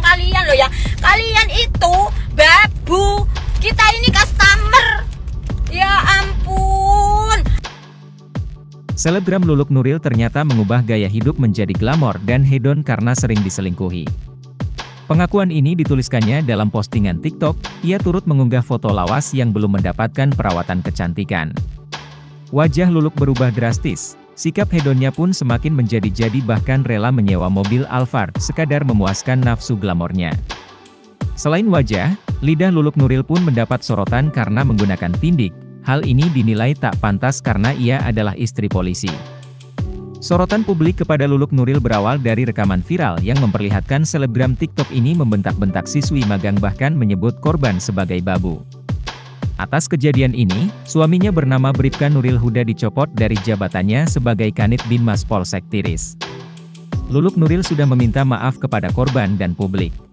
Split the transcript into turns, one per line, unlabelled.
tolong kalian loh ya. Kalian itu babu. Kita ini customer. Ya ampun.
Selebgram Luluk Nuril ternyata mengubah gaya hidup menjadi glamor dan hedon karena sering diselingkuhi. Pengakuan ini dituliskannya dalam postingan TikTok. Ia turut mengunggah foto lawas yang belum mendapatkan perawatan kecantikan. Wajah Luluk berubah drastis. Sikap hedonnya pun semakin menjadi-jadi, bahkan rela menyewa mobil Alphard sekadar memuaskan nafsu glamornya. Selain wajah, lidah Luluk Nuril pun mendapat sorotan karena menggunakan tindik. Hal ini dinilai tak pantas karena ia adalah istri polisi. Sorotan publik kepada Luluk Nuril berawal dari rekaman viral yang memperlihatkan selebgram TikTok ini membentak-bentak siswi magang, bahkan menyebut korban sebagai babu. Atas kejadian ini, suaminya bernama Bribka Nuril Huda dicopot dari jabatannya sebagai Kanit Binmas Polsek Tiris. Luluk Nuril sudah meminta maaf kepada korban dan publik.